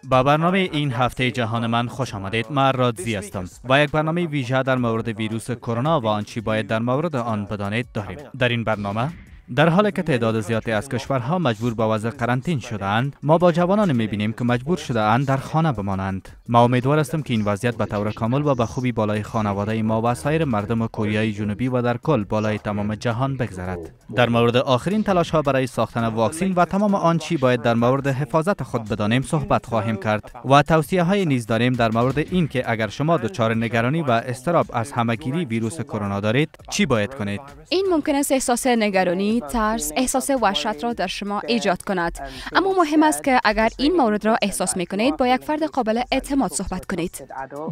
با برنامه این هفته جهان من خوش آمدید. من رادزی هستم و یک برنامه ویژه در مورد ویروس کرونا و آنچه باید در مورد آن بدانید داریم. در این برنامه در حالی که تعداد زیادی از کشورها مجبور به وضع قرنطین شده‌اند، ما با جوانان می‌بینیم که مجبور شده‌اند در خانه بمانند. ما امیدوار هستیم که این وضعیت به طور کامل و به خوبی بالای خانواده ما و سایر مردم کره جنوبی و در کل بالای تمام جهان بگذرد. در مورد آخرین تلاش‌ها برای ساختن واکسن و تمام آنچه باید در مورد حفاظت خود بدانیم صحبت خواهیم کرد و توصیه‌های نیز داریم در مورد اینکه اگر شما دچار نگرانی و اضطراب از همه‌گیری ویروس کرونا دارید، چی باید کنید؟ این ممکن است احساس نگرانی، ترس، احساس وحشت را در شما ایجاد کند. اما مهم است که اگر این مورد را احساس می کنید با یک فرد قابل اعتماد صحبت کنید.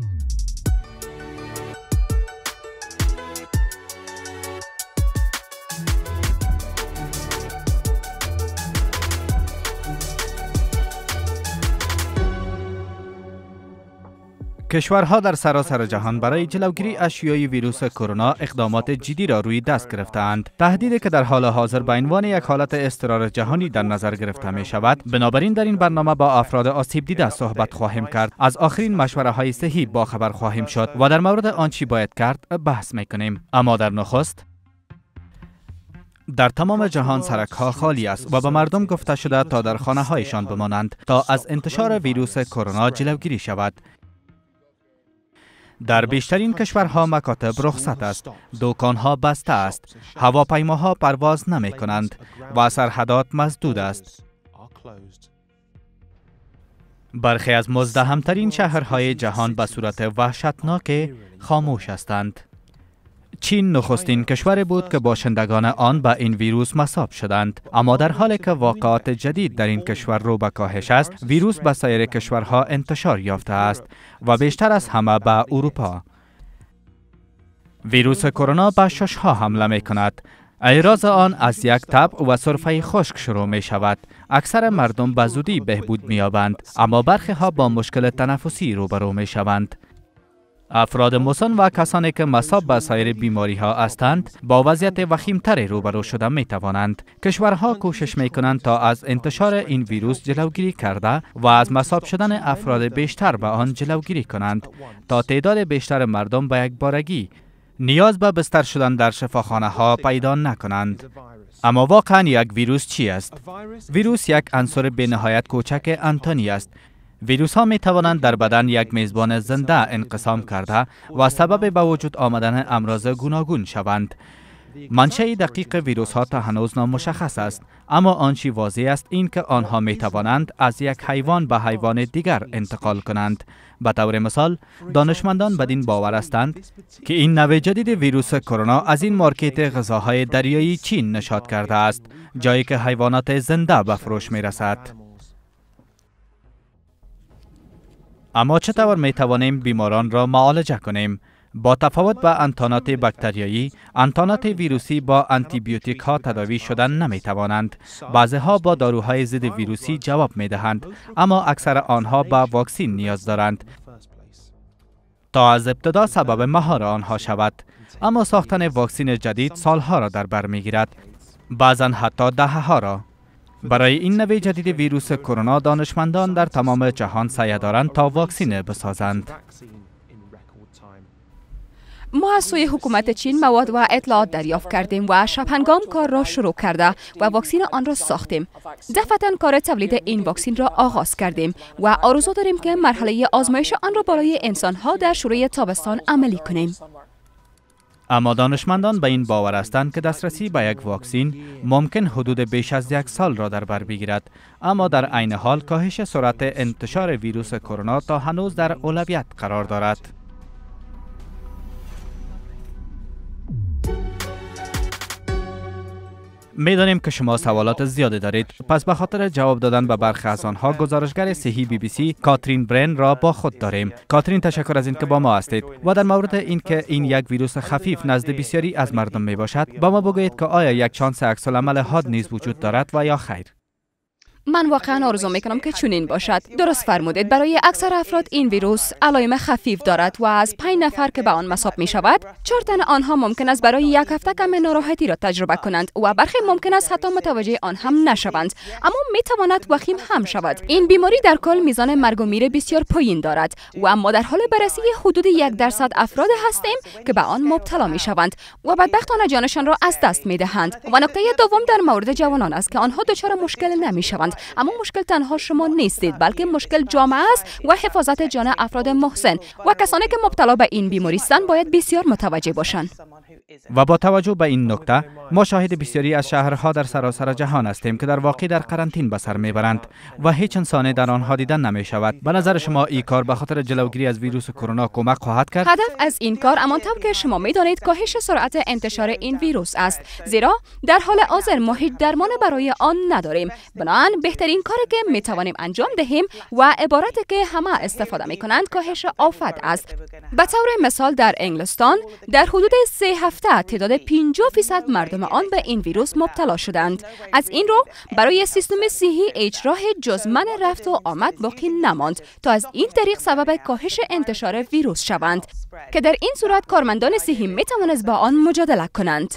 کشورها در سراسر جهان برای جلوگیری از شیوع ویروس کرونا اقدامات جدی را روی دست گرفته‌اند. تهدیدی که در حال حاضر به عنوان یک حالت اضطرار جهانی در نظر گرفته می شود. بنابراین در این برنامه با افراد آسیب دیده صحبت خواهیم کرد. از آخرین مشوره‌های صحی با خبر خواهیم شد و در مورد آنچه باید کرد بحث می‌کنیم. اما در نخست در تمام جهان سرک‌ها خالی است و به مردم گفته شده تا در خانه‌هایشان بمانند تا از انتشار ویروس کرونا جلوگیری شود. در بیشترین کشورها مکاتب رخصت است، دکانها بسته است، هواپیماها پرواز نمی کنند و سرحدات مسدود است. برخی از مزدحم‌ترین شهرهای جهان به صورت وحشتناک خاموش هستند. چین نخستین کشور بود که باشندگان آن به این ویروس مصاب شدند، اما در حالی که واقعات جدید در این کشور رو به کاهش است، ویروس به سایر کشورها انتشار یافته است و بیشتر از همه به اروپا. ویروس کرونا به شش‌ها حمله می کند. ایراز آن از یک تب و سرفه خشک شروع می شود. اکثر مردم به زودی بهبود می یابند، اما برخی ها با مشکل تنفسی روبرو می شوند. افراد مسن و کسانی که مصاب به سایر بیماری ها هستند با وضعیت وخیم‌تری روبرو شده می توانند. کشورها کوشش می کنند تا از انتشار این ویروس جلوگیری کرده و از مصاب شدن افراد بیشتر به آن جلوگیری کنند تا تعداد بیشتر مردم به یک بارگی نیاز به بستر شدن در شفاخانه ها پیدا نکنند. اما واقعا یک ویروس چی است؟ ویروس یک عنصر بی‌نهایت کوچک انتانی است. ویروس ها می توانند در بدن یک میزبان زنده انقسام کرده و سبب به وجود آمدن امراض گوناگون شوند. منشأ دقیق ویروس ها تا هنوز نامشخص است، اما آنچه واضح است این که آنها می توانند از یک حیوان به حیوان دیگر انتقال کنند. به طور مثال، دانشمندان بدین باور هستند که این نوع جدید ویروس کرونا از این مارکت غذاهای دریایی چین نشات کرده است، جایی که حیوانات زنده به فروش می رسد. اما چطور می توانیم بیماران را معالجه کنیم؟ با تفاوت به انتانات باکتریایی، انتانات ویروسی با آنتی بیوتیک ها تداوی شدن نمی توانند. بعضی ها با داروهای ضد ویروسی جواب می دهند، اما اکثر آنها به واکسن نیاز دارند تا از ابتدا سبب مهار آنها شود. اما ساختن واکسن جدید سالها را در بر می گیرد، بعضا حتی دهه‌ها را. برای این نوع جدید ویروس کرونا دانشمندان در تمام جهان سعی دارند تا واکسن بسازند. ما از سوی حکومت چین مواد و اطلاعات دریافت کردیم و شبهنگام کار را شروع کرده و واکسن آن را ساختیم. دفعتاً کار تولید این واکسن را آغاز کردیم و آرزو داریم که مرحله آزمایش آن را برای انسان‌ها در شروع تابستان عملی کنیم. اما دانشمندان به این باور هستند که دسترسی به یک واکسن ممکن حدود بیش از یک سال را در بر بگیرد، اما در عین حال کاهش سرعت انتشار ویروس کرونا تا هنوز در اولویت قرار دارد. می‌دانیم که شما سوالات زیادی دارید، پس به خاطر جواب دادن به برخی از آنها گزارشگر صحی BBC کاترین برین را با خود داریم. کاترین، تشکر از اینکه با ما هستید و در مورد اینکه این یک ویروس خفیف نزد بسیاری از مردم می باشد با ما بگویید که آیا یک شانس عکس‌العمل حاد نیز وجود دارد و یا خیر؟ من واقعا آرزو میکنم که چنین باشد. درست فرمودید. برای اکثر افراد این ویروس علائم خفیف دارد و از 5 نفر که به آن مصاب می شود 4 تن آنها ممکن است برای یک هفته کم ناراحتی را تجربه کنند و برخی ممکن است حتی متوجه آن هم نشوند، اما می تواند وخیم هم شود. این بیماری در کل میزان مرگ و میر بسیار پایین دارد و ما در حال بررسی حدود 1% افراد هستیم که به آن مبتلا می شوند و بدبختانه جانشان را از دست می دهند. و نکته دوم در مورد جوانان است که آنها دچار مشکل نمی شوند. اما مشکل تنها شما نیستید، بلکه مشکل جامعه است و حفاظت جان افراد محسن و کسانی که مبتلا به این بیماری هستند باید بسیار متوجه باشند. و با توجه به این نکته ما شاهد بسیاری از شهرها در سراسر جهان هستیم که در واقع در قرنطین به سر میبرند و هیچ انسانی در آنها دیدن نمی شود. به نظر شما این کار به خاطر جلوگیری از ویروس کرونا کمک خواهد کرد؟ هدف از این کار همانطور که شما میدانید کاهش سرعت انتشار این ویروس است، زیرا در حال حاضر ما هیچ درمان برای آن نداریم. بنابراین بهترین کاری که میتوانیم انجام دهیم و عبارتی که همه استفاده میکنند کاهش آفت است. به طور مثال در انگلستان در حدود 3 هفته تعداد 50% مردم آن به این ویروس مبتلا شدند. از این رو برای سیستم صحی هیچ راه جز من رفت و آمد باقی نماند تا از این طریق سبب کاهش انتشار ویروس شوند که در این صورت کارمندان صحی می توانند با آن مجادله کنند.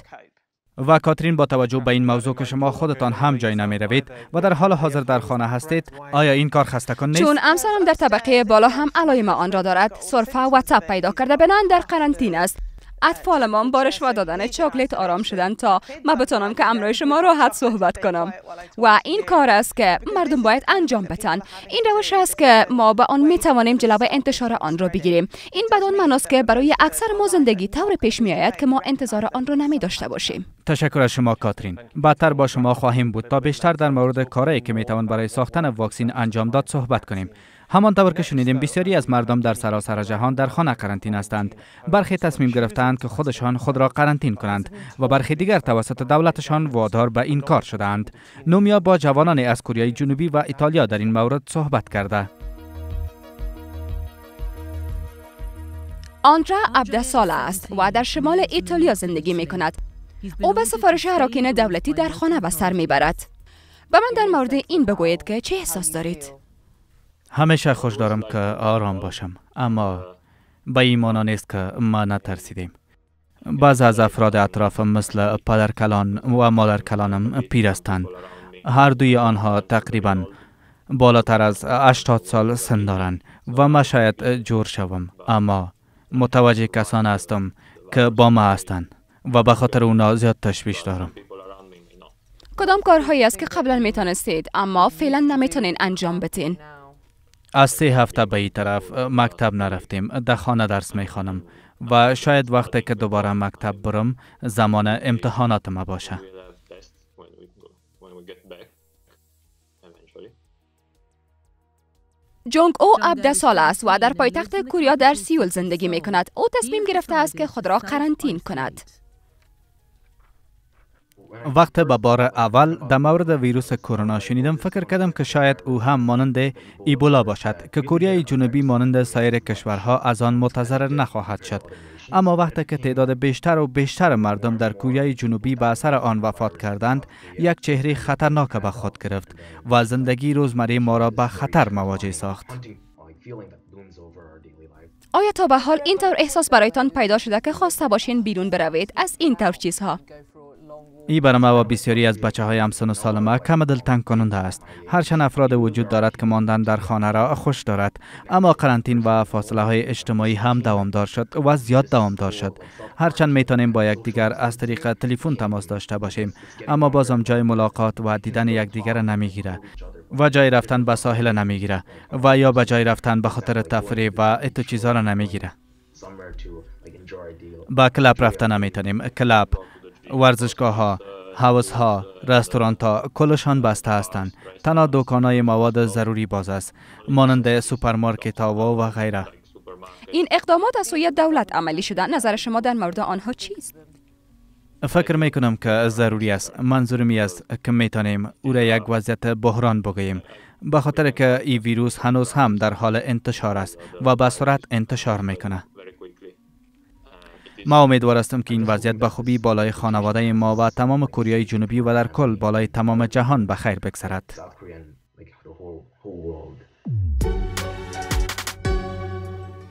و کاترین، با توجه به این موضوع که شما خودتان هم جای نمی روید و در حال حاضر در خانه هستید، آیا این کار خسته کن نیست؟ چون همسرم در طبقه بالا هم علائم آن را دارد، سرفه و تب پیدا کرده بنان در قرنطینه است. اطفالمان با رشوه دادن چاکلیت آرام شدند تا ما بتونم که امروی شما راحت صحبت کنم و این کار است که مردم باید انجام بدن. این روش است که ما با آن می توانیم جلوی انتشار آن را بگیریم. این بدون معنی است که برای اکثر ما زندگی طور پیش می آید که ما انتظار آن را نمی داشته باشیم. تشکر از شما کاترین. بعدتر با شما خواهیم بود تا بیشتر در مورد کارهایی که می توان برای ساختن واکسن انجام داد صحبت کنیم. همانطور که شنیدیم بسیاری از مردم در سراسر جهان در خانه قرنطین هستند. برخی تصمیم گرفتند که خودشان خود را قرنطین کنند و برخی دیگر توسط دولتشان وادار به این کار شدند. نومیا با جوانان از کره جنوبی و ایتالیا در این مورد صحبت کرده. آندرا عبدالساله است و در شمال ایتالیا زندگی می کند. او به سفارش اراکین دولتی در خانه به سر می برد. به من در مورد این بگویید که چه احساس دارید؟ همیشه خوش دارم که آرام باشم، اما به این معنی نیست که ما نترسیدیم. بعض از افراد اطرافم مثل پدرکلان و مادرکلانم پیر هستند. هر دوی آنها تقریبا بالاتر از 80 سال سن دارند و من شاید جور شوم، اما متوجه کسان هستم که با ما هستند و به خاطر اونا زیاد تشویش دارم. کدام کارهایی است که قبلا میتونستید اما فعلا نمیتونین انجام بدین؟ از 3 هفته به این طرف مکتب نرفتیم، در خانه درس میخوانم و شاید وقتی که دوباره مکتب برم زمان امتحانات ما باشه. جونگ او عبدالساله است و در پایتخت کره در سیول زندگی می کند. او تصمیم گرفته است که خود را قرنطین کند. وقت به بار اول در مورد ویروس کرونا شنیدم فکر کردم که شاید او هم مانند ایبولا باشد که کره جنوبی مانند سایر کشورها از آن متضرر نخواهد شد. اما وقتی که تعداد بیشتر و بیشتر مردم در کره جنوبی به اثر آن وفات کردند، یک چهره خطرناک به خود گرفت و زندگی روزمره ما را به خطر مواجه ساخت. آیا تا به حال اینطور احساس برایتان پیدا شده که خواسته باشین بیرون بروید از این طور چیزها؟ این برای ما و بسیاری از بچه های همسن و سال ما کم دلتنگ کننده است. هرچند افراد وجود دارد که ماندن در خانه را خوش دارد، اما قرنطین و فاصله های اجتماعی هم دوامدار شد و زیاد دوامدار شد. هرچند میتونیم با یکدیگر از طریق تلفن تماس داشته باشیم، اما بازم جای ملاقات و دیدن یکدیگر نمیگیره و جای رفتن به ساحل نمیگیره و یا به جای رفتن به خاطر تفریح و اتو چیزا را نمیگیره. با کلاب رفتن نمیتونیم. کلاب، ورزشگاه ها، حوض ها، رستوران ها کلشان بسته هستند. تنها دکان‌های مواد ضروری باز است، مانند سوپرمارکت ها و غیره. این اقدامات از سوی دولت عملی شده. نظر شما در مورد آنها چیست؟ فکر میکنم که ضروری است. منظورم است که میتونیم او را یک وضعیت بحران بگوییم، به خاطر که این ویروس هنوز هم در حال انتشار است و به سرعت انتشار میکنه. ما امیدوار هستم که این وضعیت به خوبی بالای خانواده ما و تمام کره جنوبی و در کل بالای تمام جهان به خیر بگذرد.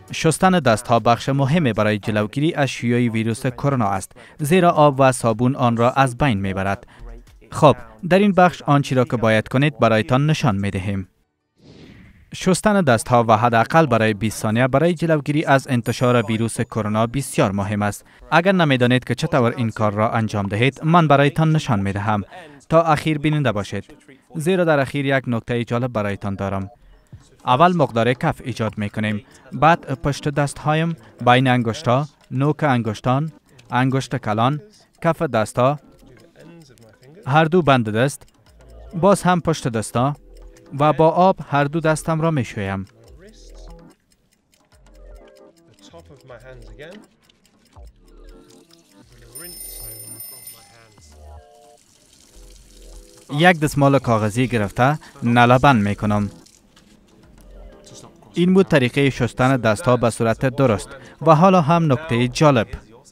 شستن دستها بخش مهمی برای جلوگیری از شیوع ویروس کرونا است، زیرا آب و صابون آن را از بین میبرد. خب، در این بخش آنچه را که باید کنید برایتان نشان میدهیم. شستن دستها و حداقل برای 20 ثانیه برای جلوگیری از انتشار ویروس کرونا بسیار مهم است. اگر نمیدانید که چطور این کار را انجام دهید، من برایتان نشان میدهم تا اخیر بیننده باشید، زیرا در اخیر یک نکته جالب برایتان دارم. اول مقدار کف ایجاد میکنیم، بعد پشت دستهایم، بین انگشت‌ها، نوک انگشتان، انگشت کلان، کف دستها، هر دو بند دست، باز هم پشت دستا و با آب هر دو دستم را میشویم. یک دستمال کاغذی گرفته نله بند میکنم. این بود طریقه شستن دستها به صورت درست. و حالا هم نکته جالب.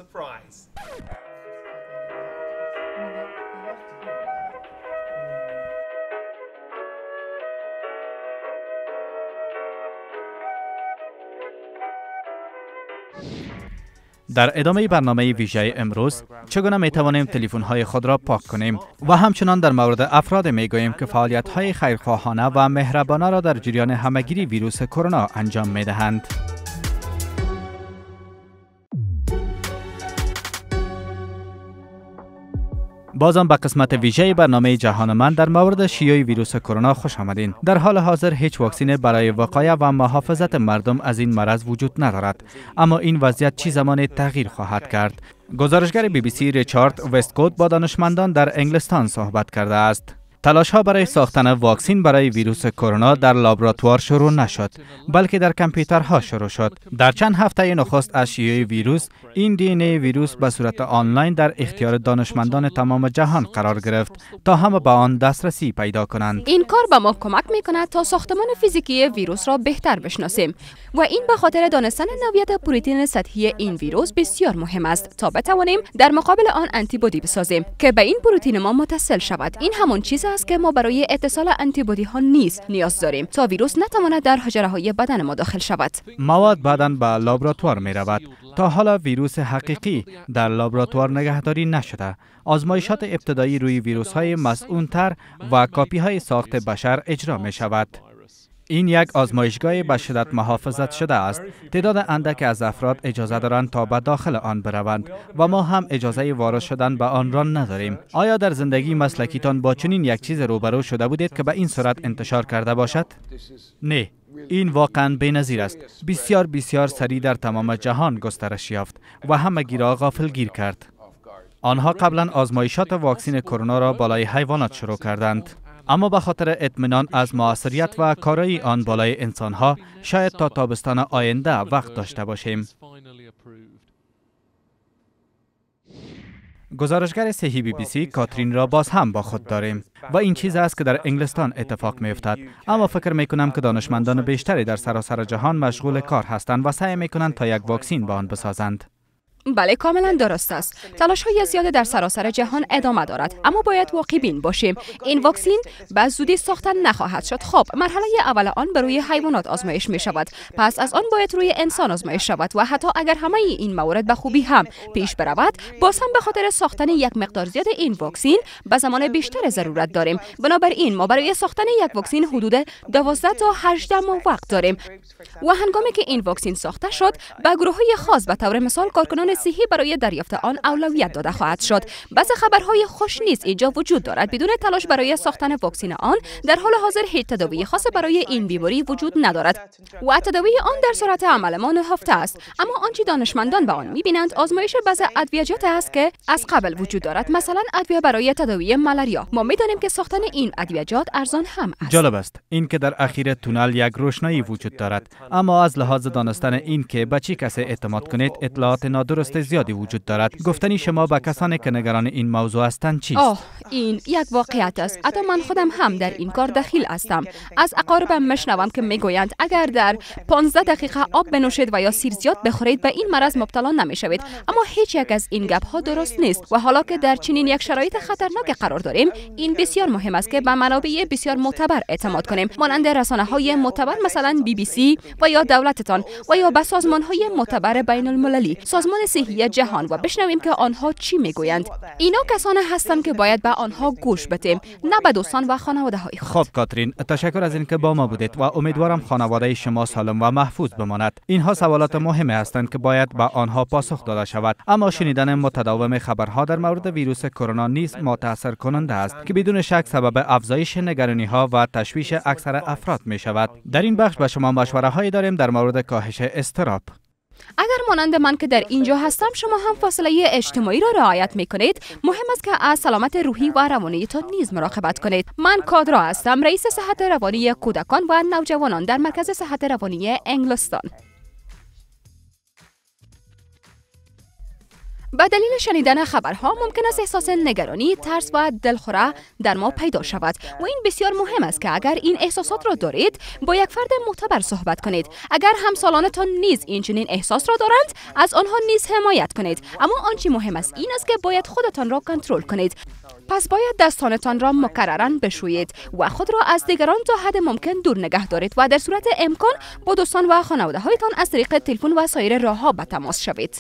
در ادامه برنامه ویژه امروز چگونه می توانیم تلفن‌های خود را پاک کنیم و همچنان در مورد افراد می گوییم که فعالیت‌های خیرخواهانه و مهربانه را در جریان همه‌گیری ویروس کرونا انجام می دهند. بازم به قسمت ویژه برنامه جهان من در مورد شیوع ویروس کرونا خوش آمدین. در حال حاضر هیچ واکسن برای وقایه و محافظت مردم از این مرض وجود ندارد، اما این وضعیت چه زمانی تغییر خواهد کرد. گزارشگر BBC ریچارد وستکوت با دانشمندان در انگلستان صحبت کرده است. تلاش‌ها برای ساختن واکسن برای ویروس کرونا در لابراتوار شروع نشد، بلکه در کامپیوترها شروع شد. در چند هفته نخست از شیوع ویروس، این DNA ویروس به صورت آنلاین در اختیار دانشمندان تمام جهان قرار گرفت تا همه به آن دسترسی پیدا کنند. این کار به ما کمک می‌کند تا ساختمان فیزیکی ویروس را بهتر بشناسیم و این به خاطر دانستن نوعیت پروتئین سطحی این ویروس بسیار مهم است تا بتوانیم در مقابل آن آنتیبادی بسازیم که به این پروتئین ما متصل شود. این همان چیز است که ما برای اتصال آنتیبادی ها نیز نیاز داریم تا ویروس نتواند در حجره های بدن ما داخل شود. مواد بعداً به لابراتوار می رود. تا حالا ویروس حقیقی در لابراتوار نگهداری نشده. آزمایشات ابتدایی روی ویروس های مسئول‌تر و کاپی های ساخت بشر اجرا می شود. این یک آزمایشگاه به شدت محافظت شده است. تعداد اندک از افراد اجازه دارند تا به داخل آن بروند و ما هم اجازه وارد شدن به آن را نداریم. آیا در زندگی مسلکیتان با چنین یک چیز روبرو شده بودید که به این صورت انتشار کرده باشد؟ نه، این واقعا بی‌نظیر است. بسیار سریع در تمام جهان گسترش یافت و همگی را غافلگیر کرد. آنها قبلا آزمایشات واکسن کرونا را بالای حیوانات شروع کردند، اما به خاطر اطمینان از موثریت و کارایی آن بالای انسانها شاید تا تابستان آینده وقت داشته باشیم. گزارشگر صحی BBC کاترین را باز هم با خود داریم و این چیز است که در انگلستان اتفاق می افتد. اما فکر می کنم که دانشمندان بیشتری در سراسر جهان مشغول کار هستند و سعی می کنند تا یک واکسن به آن بسازند. بله، کاملا درست است. تلاش‌های زیاد در سراسر جهان ادامه دارد، اما باید واقع بین باشیم. این واکسن به زودی ساخته نخواهد شد. خب، مرحله اول آن بر روی حیوانات آزمایش می شود. پس از آن باید روی انسان آزمایش شود و حتی اگر همه این موارد به خوبی هم پیش برود، باز هم به خاطر ساختن یک مقدار زیاد این واکسن به زمان بیشتر ضرورت داریم. بنابراین ما برای ساختن یک واکسن حدود 12 تا 18 ماه وقت داریم. و هنگامی که این واکسن ساخته شد، به گروه‌های خاص به طور مثال کارکنان صحی برای دریافت آن اولویت داده خواهد شد. بعضی خبرهای خوش نیز اینجا وجود دارد. بدون تلاش برای ساختن واکسن آن، در حال حاضر هیچ تداوی خاص برای این بیماری وجود ندارد و تداوی آن در صورت عمل ما نهفته است. اما آنچه دانشمندان به آن می‌بینند آزمایش بعضی ادویه‌جات است که از قبل وجود دارد، مثلا ادویه برای تداوی ملاریا. ما می‌دانیم که ساختن این ادویه‌جات ارزان هم است. جالب است این که در اخیر تونل یک روشنایی وجود دارد، اما از لحاظ دانستن این که به چه کسی اعتماد کنید اطلاعات نادرست درست زیادی وجود دارد. گفتنی شما به کسانی که نگران این موضوع هستند چیست؟ این یک واقعیت است. حتی من خودم هم در این کار دخیل هستم. از اقاربم میشنوم که میگویند اگر در 15 دقیقه آب بنوشید و یا سیر زیاد بخورید به این مرض مبتلا نمیشوید. اما هیچ یک از این گپ ها درست نیست و حالا که در چنین یک شرایط خطرناک قرار داریم، این بسیار مهم است که به منابع بسیار معتبر اعتماد کنیم، مانند رسانه‌های معتبر مثلا BBC و یا دولتتان و یا به سازمان‌های معتبر بین‌المللی، سازمان صحی جهان و بشنویم که آنها چی میگویند. اینا کسانی هستند که باید به آنها گوش بدیم، نه به دوستان و خانواده‌های خود. خب کاترین، تشکر از اینکه با ما بودید و امیدوارم خانواده شما سالم و محفوظ بماند. اینها سوالات مهمی هستند که باید به آنها پاسخ داده شود. اما شنیدن متداوم خبرها در مورد ویروس کرونا نیز متاثر کننده است که بدون شک سبب افزایش نگرانی‌ها و تشویش اکثر افراد می شود. در این بخش به شما مشوره‌هایی داریم در مورد کاهش اضطراب. اگر مانند من که در اینجا هستم شما هم فاصله اجتماعی را رعایت می کنید، مهم است که از سلامت روحی و روانیتان نیز مراقبت کنید. من کادرا هستم، رئیس صحت روانی کودکان و نوجوانان در مرکز صحت روانی انگلستان. به دلیل شنیدن خبرها ممکن است احساس نگرانی، ترس و دلخوره در ما پیدا شود و این بسیار مهم است که اگر این احساسات را دارید با یک فرد معتبر صحبت کنید. اگر همسالانتان نیز این چنین احساس را دارند، از آنها نیز حمایت کنید. اما آنچه مهم است این است که باید خودتان را کنترل کنید. پس باید دستانتان را مکرراً بشویید و خود را از دیگران تا حد ممکن دور نگه دارید و در صورت امکان با دوستان و خانواده‌هایتان از طریق تلفن و سایر راه‌ها به تماس شوید.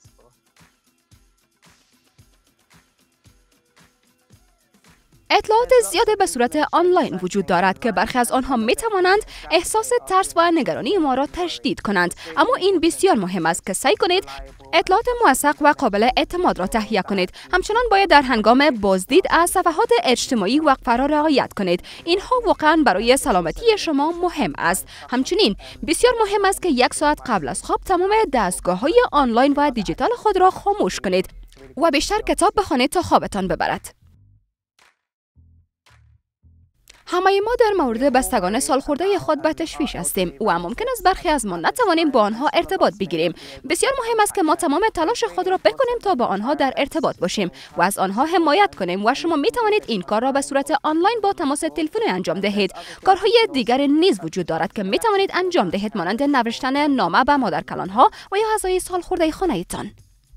اطلاعات زیاده به صورت آنلاین وجود دارد که برخی از آنها می توانند احساس ترس و نگرانی ما را تشدید کنند. اما این بسیار مهم است که سعی کنید اطلاعات موثق و قابل اعتماد را تهیه کنید. همچنان باید در هنگام بازدید از صفحات اجتماعی وقفه را رعایت کنید. اینها واقعا برای سلامتی شما مهم است. همچنین بسیار مهم است که 1 ساعت قبل از خواب تمام دستگاه‌های آنلاین و دیجیتال خود را خاموش کنید و بیشتر کتاب بخوانید تا خوابتان ببرد. همه ما در مورد بستگان سالخورده خود به تشویش هستیم و ممکن است برخی از ما نتوانیم با آنها ارتباط بگیریم. بسیار مهم است که ما تمام تلاش خود را بکنیم تا با آنها در ارتباط باشیم و از آنها حمایت کنیم و شما می توانید این کار را به صورت آنلاین با تماس تلفنی انجام دهید. کارهای دیگر نیز وجود دارد که می توانید انجام دهید، مانند نوشتن نامه به مادرکلانها و یا اعضای سالخورده خانه‌تان.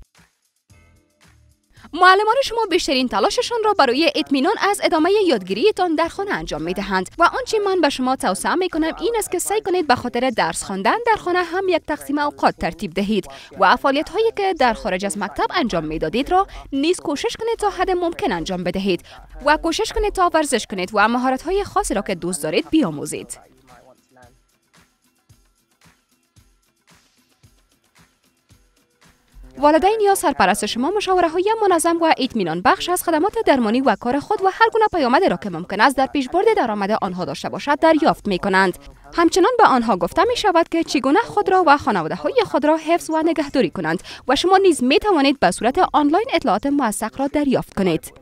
معلمان شما بیشترین تلاششان را برای اطمینان از ادامه یادگیریتان در خانه انجام می دهند و آنچه من به شما توصیه می کنم این است که سعی کنید به خاطر درس خواندن در خانه هم یک تقسیم اوقات ترتیب دهید و فعالیت هایی که در خارج از مکتب انجام می دادید را نیز کوشش کنید تا حد ممکن انجام بدهید و کوشش کنید تا ورزش کنید و مهارت های خاصی را که دوست دارید بیاموزید. والدین یا سرپرست شما مشاوره‌های منظم و اطمینان بخش از خدمات درمانی و کار خود و هر گونه پیامدی را که ممکن است در پیشبرد درآمد آنها داشته باشد دریافت می‌کنند. همچنان به آنها گفته می شود که چگونه خود را و خانواده‌های خود را حفظ و نگهداری کنند و شما نیز می توانید به صورت آنلاین اطلاعات موثق را دریافت کنید.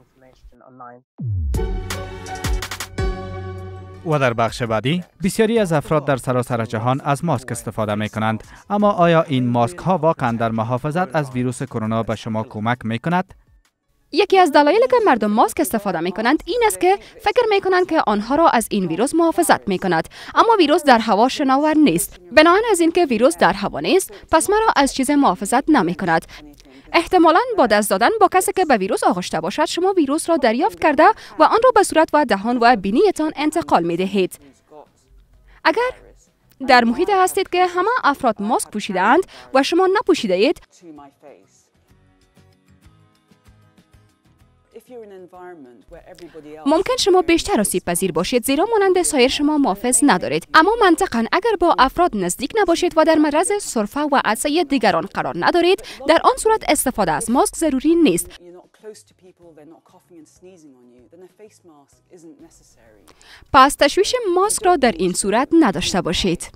و در بخش بعدی بسیاری از افراد در سراسر جهان از ماسک استفاده می کنند. اما آیا این ماسک ها واقعا در محافظت از ویروس کرونا به شما کمک می کند؟ یکی از دلایلی که مردم ماسک استفاده می کنند این است که فکر می کنند که آنها را از این ویروس محافظت می کند. اما ویروس در هوا شناور نیست. بنابراین از اینکه ویروس در هوا نیست، پس مرا از چیز محافظت نمی کند. احتمالاً با دست دادن با کسی که به ویروس آغشته باشد شما ویروس را دریافت کرده و آن را به صورت و دهان و بینیتان انتقال می دهید. اگر در محیط هستید که همه افراد ماسک پوشیده‌اند و شما نپوشیده اید، ممکن شما بیشتر آسیب پذیر باشید زیرا مانند سایر شما محافظ ندارید. اما منطقاً اگر با افراد نزدیک نباشید و در معرض سرفه و عطسه دیگران قرار ندارید، در آن صورت استفاده از ماسک ضروری نیست. پس تشویش ماسک را در این صورت نداشته باشید.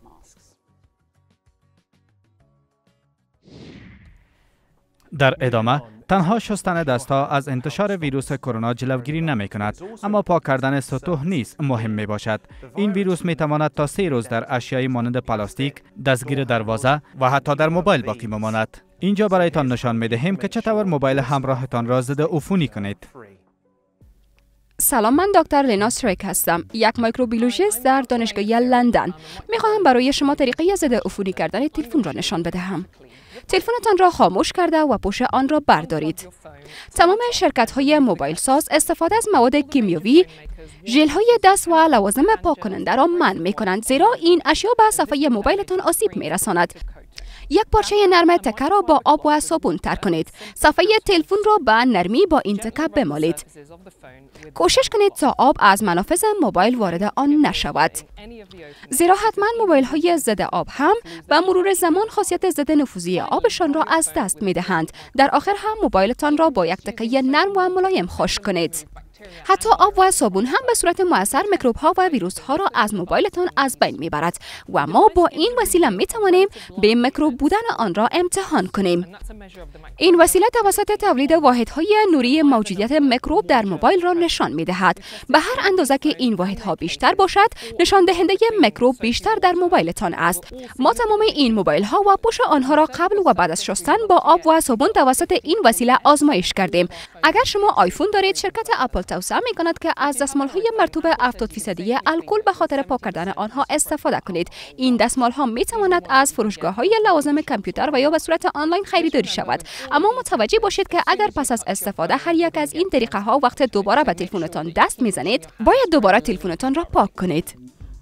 در ادامه تنها شستن دستها از انتشار ویروس کرونا جلوگیری نمی کند، اما پاک کردن سطوح نیز مهم می باشد. این ویروس می تواند تا 3 روز در اشیای مانند پلاستیک، دستگیر دروازه و حتی در موبایل باقی بماند. اینجا برایتان نشان می‌دهیم که چطور موبایل همراهتان را ضد عفونی کنید. سلام، من دکتر لینا استریک هستم، یک میکروبیولوژیست در دانشگاه لندن. میخواهم برای شما طریقه ضد عفونی کردن تلفن را نشان بدهم. تلفنتان را خاموش کرده و پوش آن را بردارید. تمام شرکت‌های موبایل ساز استفاده از مواد کیمیایی، ژل‌های دست و لوازم پاک کننده را منع می‌کنند، زیرا این اشیا به صفحه موبایلتان آسیب می‌رساند. یک پارچه نرم تکه را با آب و صابون تر کنید. صفحه تلفن را به نرمی با این تکه بمالید. کوشش کنید تا آب از منافذ موبایل وارد آن نشود، زیرا حتما موبایل های ضد آب هم به مرور زمان خاصیت ضد نفوذی آبشان را از دست می دهند. در آخر هم موبایلتان را با یک تکه نرم و ملایم خشک کنید. حتی آب و صابون هم به صورت مؤثر میکروب ها و ویروس ها را از موبایلتان از بین میبرد و ما با این وسیله می توانیم به میکروب بودن آن را امتحان کنیم. این وسیله توسط تولید واحدهای نوری موجودیت میکروب در موبایل را نشان می دهد. به هر اندازه که این واحدها بیشتر باشد، نشان دهنده میکروب بیشتر در موبایلتان است. ما تمام این موبایل ها و پوش آنها را قبل و بعد از شستن با آب و صابون توسط این وسیله آزمایش کردیم. اگر شما آیفون دارید، شرکت اپل توصیه می کند که از دستمال‌های مرطوب 70% الکل به خاطر پاک کردن آنها استفاده کنید. این دستمال‌ها می تواند از فروشگاه‌های لوازم کامپیوتر و یا به صورت آنلاین خریداری شود. اما متوجه باشید که اگر پس از استفاده هر یک از این طریقه ها وقت دوباره به تلفنتان دست میزنید، باید دوباره تلفنتان را پاک کنید.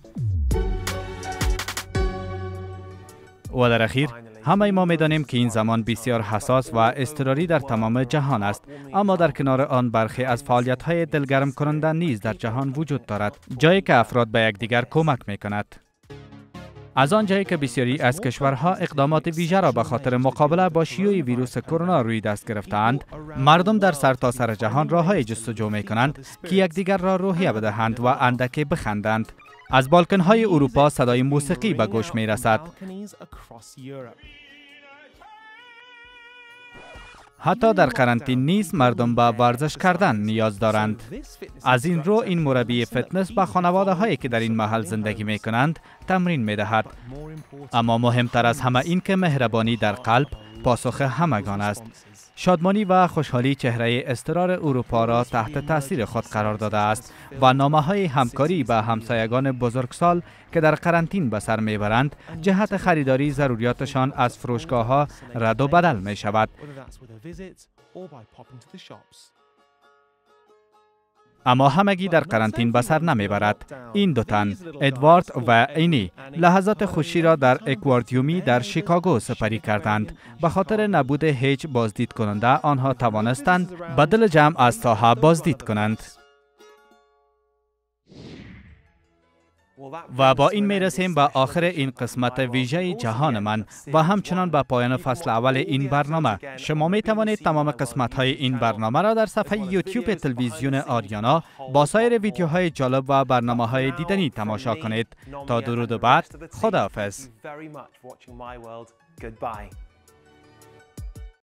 و در اخیر همه ما می‌دانیم که این زمان بسیار حساس و اضطراری در تمام جهان است، اما در کنار آن برخی از فعالیت‌های دلگرم کننده نیز در جهان وجود دارد، جایی که افراد به یکدیگر کمک می‌کنند. از آن جایی که بسیاری از کشورها اقدامات ویژه را به خاطر مقابله با شیوع ویروس کرونا روی دست گرفته‌اند، مردم در سرتاسر جهان راه‌های جستجو می‌کنند که یکدیگر را روحیه بدهند و اندکی بخندند. از بالکن‌های اروپا صدای موسیقی به گوش می‌رسد. حتی در قرنطینه نیز مردم به ورزش کردن نیاز دارند. از این رو این مربی فتنس به خانواده‌هایی که در این محل زندگی می‌کنند تمرین می‌دهد. اما مهمتر از همه این که مهربانی در قلب پاسخ همگان است. شادمانی و خوشحالی چهره اضطرار اروپا را تحت تاثیر خود قرار داده است و نامه‌های همکاری به همسایگان بزرگسال که در قرنطینه به سر میبرند جهت خریداری ضروریاتشان از فروشگاه‌ها رد و بدل می شود. اما همگی در قرنطینه به سر نمیبرد. این دو تن، ادوارد و اینی، لحظات خوشی را در اکواردیومی در شیکاگو سپری کردند. به خاطر نبود هیچ بازدید کننده آنها توانستند به دل جمع از ساحه بازدید کنند. و با این میرسیم به آخر این قسمت ویژه جهان من و همچنان به پایان فصل اول این برنامه. شما می توانید تمام قسمت های این برنامه را در صفحه یوتیوب تلویزیون آریانا با سایر ویدیوهای جالب و برنامه های دیدنی تماشا کنید. تا درود بعد، خداحافظ.